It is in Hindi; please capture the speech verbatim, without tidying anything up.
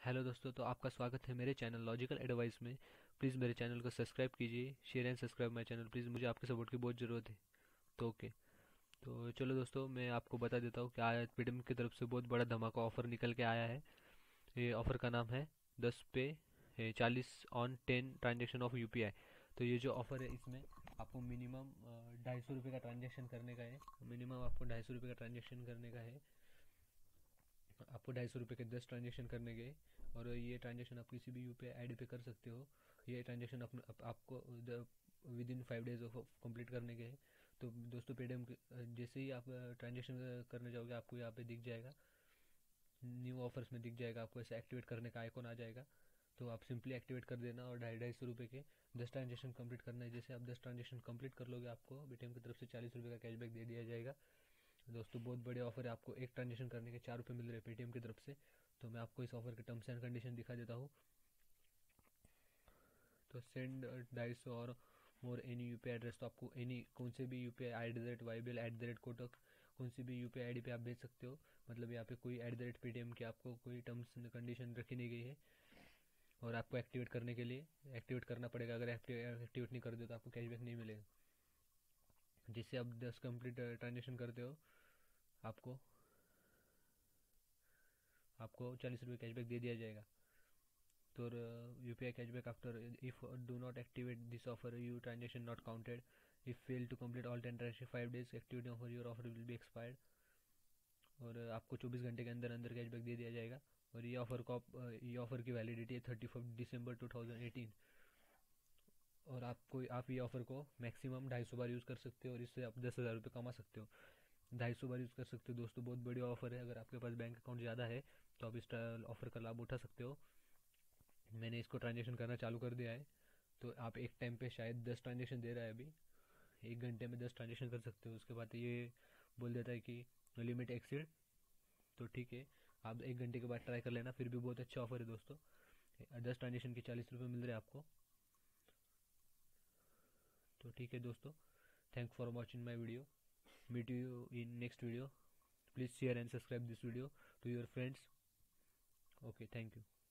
हेलो दोस्तों, तो आपका स्वागत है मेरे चैनल लॉजिकल एडवाइस में। प्लीज़ मेरे चैनल को सब्सक्राइब कीजिए, share and subscribe my channel please. मुझे आपके सपोर्ट की बहुत ज़रूरत है। तो ओके, तो चलो दोस्तों, मैं आपको बता देता हूँ कि आज पेटीएम की तरफ से बहुत बड़ा धमाका ऑफ़र निकल के आया है। ये ऑफ़र का नाम है दस पे चालीस on ten transaction of UPI. तो ये जो ऑफ़र है इसमें आपको मिनिमम ढाई सौ रुपये का ट्रांजेक्शन करने का है। मिनिमम आपको ढाई सौ रुपये का ट्रांजेक्शन करने का है। आपको ढाई सौ रुपये के दस ट्रांजेक्शन करने गए, और ये ट्रांजेक्शन आप किसी भी यूपीआई आईडी पे कर सकते हो। ये ट्रांजेक्शन अपने आप, आपको within five days of complete करने के हैं। तो दोस्तों, पेटीएम जैसे ही आप ट्रांजेक्शन करने जाओगे, आपको यहाँ पे दिख जाएगा, न्यू ऑफर्स में दिख जाएगा, आपको ऐसे एक्टिवेट करने का आइकॉन आ जाएगा। तो आप सिंपली एक्टिवेट कर देना और ढाई ढाई सौ रुपये के दस ट्रांजेक्शन कंप्लीट करना है। जैसे आप दस ट्रांजेक्शन कंप्लीट कर लोगे, आपको पेटीएम की तरफ से चालीस रुपये का कैशबैक दे दिया जाएगा। दोस्तों, बहुत बढ़िया ऑफर है। आपको एक ट्रांजेक्शन करने के चार रुपये मिल रहे हैं पेटीएम की तरफ से। तो मैं आपको इस ऑफर के टर्म्स एंड कंडीशन दिखा देता हूँ। तो सेंड ढाई सौ और मोर एनी यूपीआई एड्रेस, तो आपको एनी कौन से भी UPI I D the rate Y B L at the rate Kotak कौन सी भी यूपीआई आईडी पे आप भेज सकते हो। मतलब यहाँ पे कोई एट द रेट पेटीएम की आपको कोई टर्म्स एंड कंडीशन रखी नहीं गई है। और आपको एक्टिवेट करने के लिए एक्टिवेट करना पड़ेगा। अगर एक्टिवेट नहीं कर दो तो आपको कैशबैक नहीं मिलेगा। जिससे आप दस कंप्लीट ट्रांजेक्शन करते हो, आपको आपको चालीस रुपये कैशबैक दे दिया जाएगा। तो UPI cashback after if do not activate this offer you transaction not counted if fail to complete all ten transaction five days activity offer your offer will be expired. और आपको चौबीस घंटे के अंदर अंदर कैशबैक दे दिया जाएगा। और ये ऑफर को ये ऑफर की वैलिडिटी है थर्टी फर्स्ट दिसंबर टू थाउजेंड एटीन। और आपको आप ये ऑफर को मैक्सिमम ढाई सौ बार यूज़ कर सकते हो, और इससे आप दस हज़ार रुपये कमा सकते हो। ढाई सौ बार यूज़ कर सकते हो दोस्तों, बहुत बढ़िया ऑफर है। अगर आपके पास बैंक अकाउंट ज़्यादा है तो आप इस ऑफर का लाभ उठा सकते हो। मैंने इसको ट्रांजेक्शन करना चालू कर दिया है। तो आप एक टाइम पे शायद दस ट्रांजेक्शन दे रहा है अभी। एक घंटे में दस ट्रांजेक्शन कर सकते हो। उसके बाद ये बोल देता है कि लिमिट एक्सीड। तो ठीक है, आप एक घंटे के बाद ट्राई कर लेना, फिर भी बहुत अच्छा ऑफर है दोस्तों। दस ट्रांजेक्शन के चालीस रुपये मिल रहे हैं आपको। तो ठीक है दोस्तों, thank for watching my video. Meet you in next video. Please share and subscribe this video to your friends. Okay, thank you.